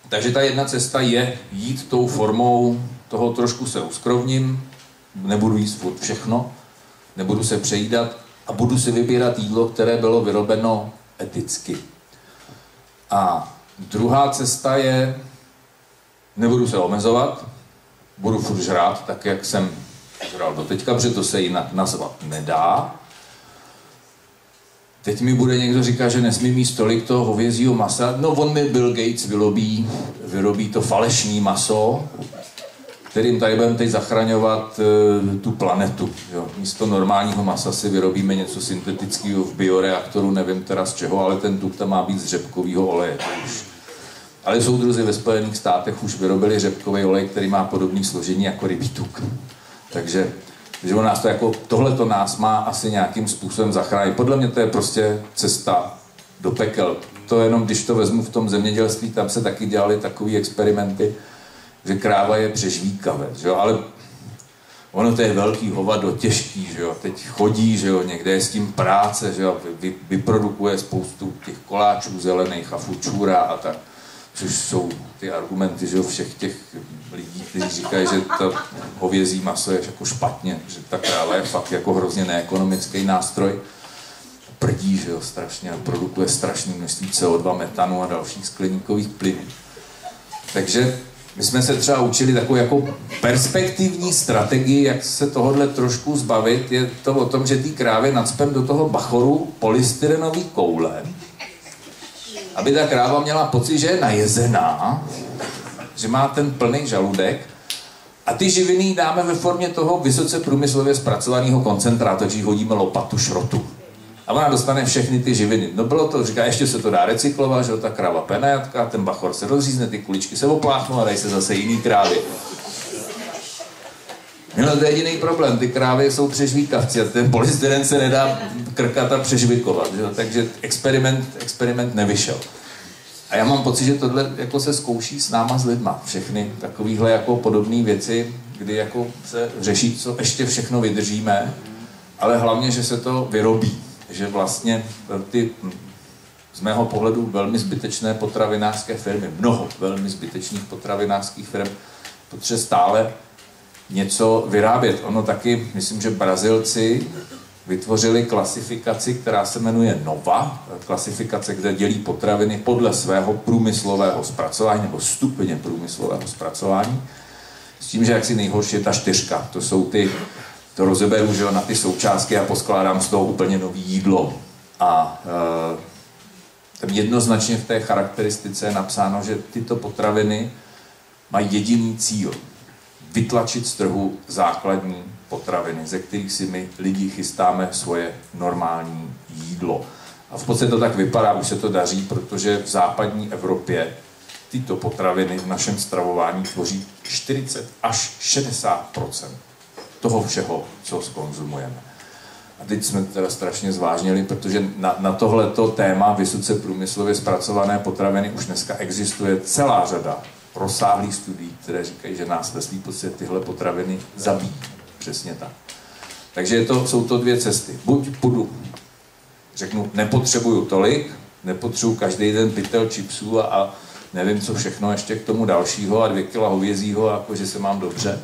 Takže ta jedna cesta je jít tou formou toho trošku se uskrovním, nebudu jíst furt všechno, nebudu se přejídat a budu si vybírat jídlo, které bylo vyrobeno eticky. A druhá cesta je, nebudu se omezovat, budu furt žrát tak, jak jsem žral doteďka, protože to se jinak nazvat nedá. Teď mi bude někdo říkat, že nesmím jíst tolik toho hovězího masa. No, on mi Bill Gates vyrobí to falešné maso, kterým tady budeme teď zachraňovat tu planetu. Jo. Místo normálního masa si vyrobíme něco syntetického v bioreaktoru, nevím teda z čeho, ale ten tuk tam má být z řepkového oleje. Ale soudruzi ve Spojených státech už vyrobili řepkový olej, který má podobné složení jako rybí tuk. Takže on nás to jako, tohleto nás má asi nějakým způsobem zachránit. Podle mě to je prostě cesta do pekel. To jenom, když to vezmu v tom zemědělství, tam se taky dělaly takové experimenty, že kráva je přežvíkavé, že jo? Ale ono to je velký hovado, těžký, že jo? Teď chodí, že jo? Někde je s tím práce, že jo? Vyprodukuje spoustu těch koláčů zelených a fučůra a tak. Což jsou ty argumenty, že jo, všech těch lidí, kteří říkají, že to hovězí maso je jako špatně, že ta kráva je fakt jako hrozně neekonomický nástroj. Prdí, že jo, strašně, produkuje strašné množství CO2, metanu a dalších skleníkových plynů. Takže my jsme se třeba učili takovou jako perspektivní strategii, jak se tohodle trošku zbavit. Je to o tom, že ty krávy nacpem do toho bachoru polystyrenový koule, aby ta kráva měla pocit, že je najezená, že má ten plný žaludek a ty živiny dáme ve formě toho vysoce průmyslově zpracovaného koncentrátu, takže hodíme lopatu šrotu. A ona dostane všechny ty živiny. No bylo to, říká, ještě se to dá recyklovat, že ta kráva penajatka, ten bachor se rozřízne, ty kuličky se opláchnou a dají se zase jiný krávy. No to je jediný problém, ty krávy jsou přežvíkavci a ten polystyren se nedá krkat a přežvikovat, že? Takže experiment nevyšel. A já mám pocit, že tohle jako se zkouší s náma, s lidma. Všechny takovéhle jako podobné věci, kdy jako se řeší, co ještě všechno vydržíme, ale hlavně, že se to vyrobí. Že vlastně ty z mého pohledu velmi zbytečné potravinářské firmy, mnoho velmi zbytečných potravinářských firm, protože stále něco vyrábět. Ono taky, myslím, že Brazilci vytvořili klasifikaci, která se jmenuje NOVA, klasifikace, kde dělí potraviny podle svého průmyslového zpracování nebo stupně průmyslového zpracování. S tím, že jaksi nejhorší je ta 4. To jsou ty, to rozeberu, že jo, na ty součástky a poskládám z toho úplně nový jídlo. A tam jednoznačně v té charakteristice je napsáno, že tyto potraviny mají jediný cíl. Vytlačit z trhu základní potraviny, ze kterých si my lidi chystáme svoje normální jídlo. A v podstatě to tak vypadá, už se to daří, protože v západní Evropě tyto potraviny v našem stravování tvoří 40 až 60% toho všeho, co zkonzumujeme. A teď jsme teda strašně zvážnili, protože na tohleto téma vysoce průmyslově zpracované potraviny už dneska existuje celá řada rozsáhlých studií, které říkají, že nás ve svým podstatě tyhle potraviny zabíjí. Přesně tak. Takže jsou to 2 cesty. Buď půjdu, řeknu, nepotřebuju tolik, nepotřebuju každý den pytel chipsů a nevím, co všechno ještě k tomu dalšího a 2 kila hovězího, jakože se mám dobře.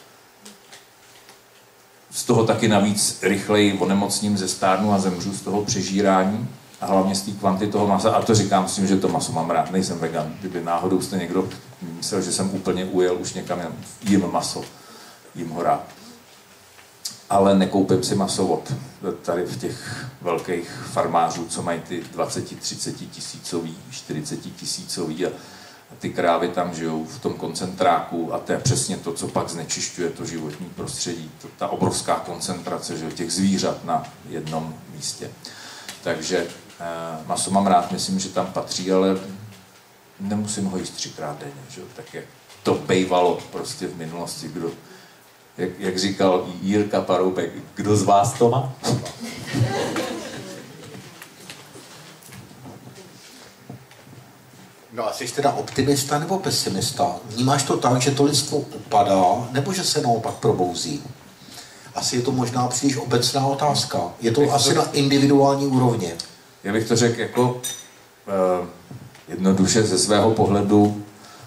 Z toho taky navíc rychleji onemocním, zestárnu a zemřu z toho přežírání. A hlavně z té kvantity toho masa, a to říkám s tím, že to maso mám rád, nejsem vegan. Kdyby náhodou jste někdo myslel, že jsem úplně ujel už někam, jím maso, jím ho rád. Ale nekoupím si maso od tady v těch velkých farmářů, co mají ty 20-30 tisícový, 40 tisícový a ty krávy tam žijou v tom koncentráku a to je přesně to, co pak znečišťuje to životní prostředí. Ta obrovská koncentrace, že, těch zvířat na jednom místě. Takže maso mám rád, myslím, že tam patří, ale nemusím ho jíst 3krát denně, že? Tak jak to bejvalo prostě v minulosti, kdo, jak říkal Jirka Paroubek, kdo z vás to má? No a jsi teda optimista nebo pesimista? Vnímáš to tak, že to lidstvo upadá, nebo že se naopak probouzí? Asi je to možná příliš obecná otázka. Je to asi na individuální úrovni. Já bych to řekl jako jednoduše ze svého pohledu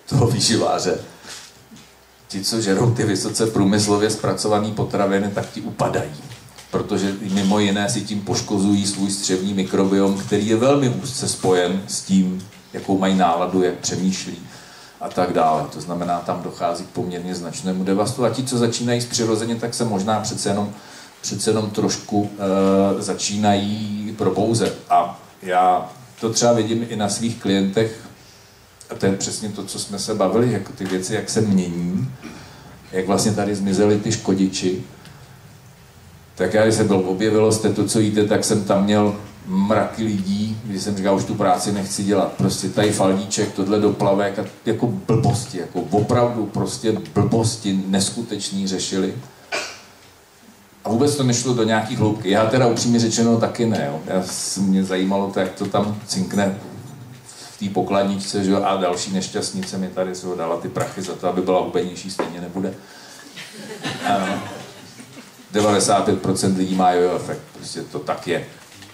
toho výživáře. Ti, co žerou ty vysoce průmyslově zpracované potraviny, tak ti upadají. Protože mimo jiné si tím poškozují svůj střevní mikrobiom, který je velmi úzce spojen s tím, jakou mají náladu, jak přemýšlí a tak dále. To znamená, tam dochází k poměrně značnému devastu. A ti, co začínají přirozeně, tak se možná přece jenom trošku začínají probouzet. A já to třeba vidím i na svých klientech, a to je přesně to, co jsme se bavili, jako ty věci, jak se mění, jak vlastně tady zmizely ty škodiči. Tak já, když se objevilo jste to, co jíte, tak jsem tam měl mraky lidí, když jsem říkal, už tu práci nechci dělat. Prostě tady faldíček, tohle doplavek a jako blbosti, jako opravdu prostě blbosti neskutečný řešili. A vůbec to nešlo do nějaký hloubky. Já teda upřímně řečeno taky ne. Jo. Mě zajímalo to, jak to tam cinkne v té pokladničce, že jo, a další nešťastnice mi tady se dala ty prachy za to, aby byla hubenější, stejně nebude. 95% lidí má jojo efekt, prostě to tak je.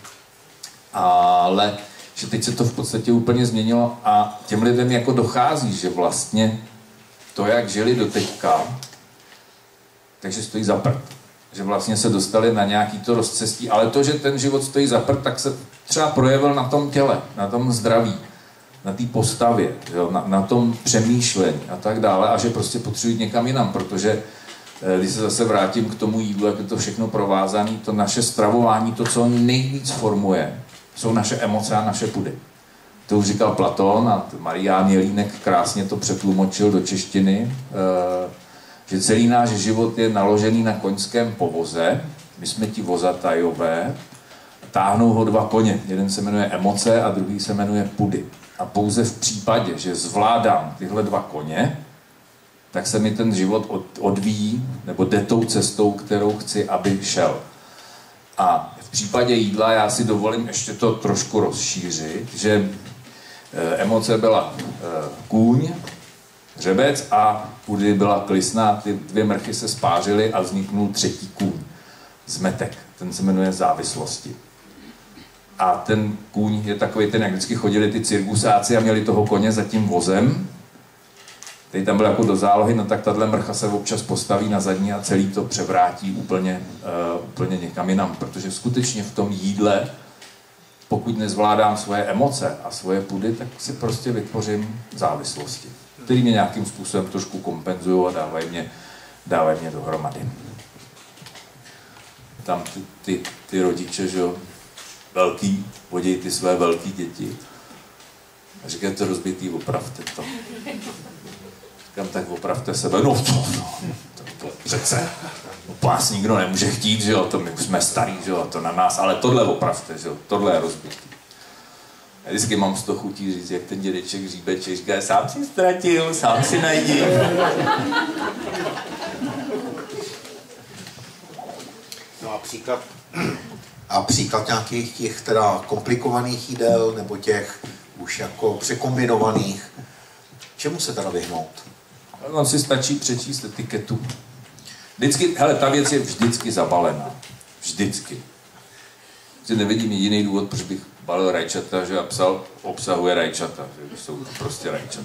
Ale že teď se to v podstatě úplně změnilo a těm lidem jako dochází, že vlastně to, jak žili do teďka, takže stojí za prd. Že vlastně se dostali na nějaký to rozcestí, ale to, že ten život stojí za prd, tak se třeba projevil na tom těle, na tom zdraví, na té postavě, na tom přemýšlení a tak dále a že prostě potřebují někam jinam, protože když se zase vrátím k tomu jídlu, jak je to všechno provázané, to naše stravování, to, co nejvíc formuje, jsou naše emoce a naše pudy. To už říkal Platón a Marián Jelínek krásně to přetlumočil do češtiny, že celý náš život je naložený na koňském povoze, my jsme ti vozatajové, táhnou ho dva koně, jeden se jmenuje emoce a druhý se jmenuje pudy. A pouze v případě, že zvládám tyhle dva koně, tak se mi ten život odvíjí, nebo jde tou cestou, kterou chci, aby šel. A v případě jídla já si dovolím ještě to trošku rozšířit, že emoce byla kůň, hřebec a pudy byla klisna, ty dvě mrchy se spářily a vzniknul třetí kůň, zmetek, ten se jmenuje závislosti. A ten kůň je takový ten, jak vždycky chodili ty cirkusáci a měli toho koně za tím vozem, který tam byl jako do zálohy, no tak tahle mrcha se občas postaví na zadní a celý to převrátí úplně někam jinam, protože skutečně v tom jídle, pokud nezvládám svoje emoce a svoje pudy, tak si prostě vytvořím závislosti, které mě nějakým způsobem trošku kompenzují a dávají mě dohromady. Tam ty rodiče, že jo, velký, vodí ty své velký děti a říkají, to rozbitý, opravte to. Říkám, tak opravte sebe, no to přece vás nikdo nemůže chtít, že jo, to my už jsme starý, že jo, to na nás, ale tohle opravte, že jo, tohle je rozbitý. Já vždycky mám z toho chutí říct, jak ten dědeček Říbeček říká, sám si ztratil, sám si najdi. No a příklad nějakých těch teda komplikovaných jídel, nebo těch už jako překombinovaných, čemu se teda vyhnout? On si stačí přečíst etiketu. Vždycky, hele, ta věc je vždycky zabalená. Vždycky. Že nevidím jediný důvod, proč bych balil rajčata, že psal, obsahuje rajčata, že jsou to prostě rajčata.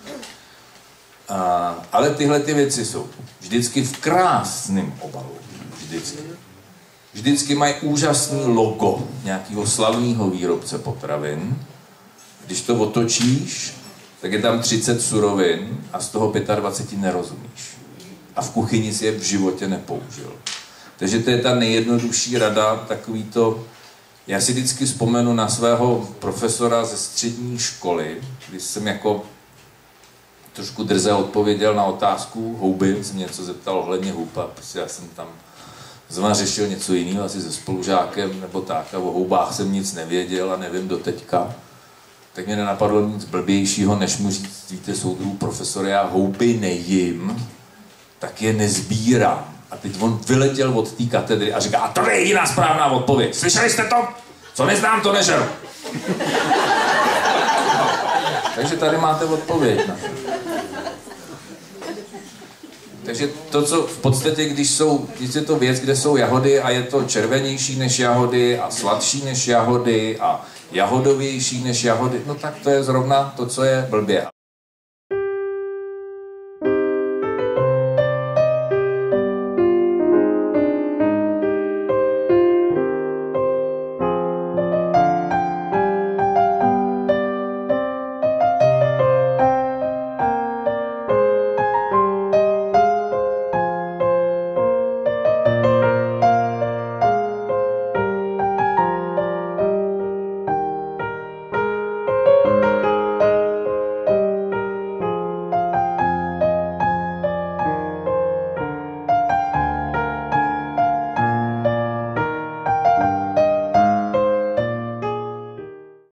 Ale tyhle ty věci jsou vždycky v krásném obalu. Vždycky. Vždycky mají úžasný logo nějakého slavného výrobce potravin. Když to otočíš, tak je tam 30 surovin a z toho 25 nerozumíš. A v kuchyni si je v životě nepoužil. Takže to je ta nejjednodušší rada, takový to. Já si vždycky vzpomenu na svého profesora ze střední školy, když jsem jako trošku drze odpověděl na otázku houby, jsem něco zeptal ohledně houba, prostě já jsem tam zrovna řešil něco jiného, asi se spolužákem nebo tak, a o houbách jsem nic nevěděl a nevím do teďka. Tak mě nenapadlo nic blbějšího, než mu říct, víte, soudruhu profesore, já houby nejím, tak je nezbírám. A teď on vyletěl od té katedry a říká, a to je jediná správná odpověď. Slyšeli jste to? Co neznám, to nežeru. Takže tady máte odpověď na to. Takže to, co v podstatě, když je to věc, kde jsou jahody a je to červenější než jahody a sladší než jahody a jahodovější než jahody, no tak to je zrovna to, co je blbě.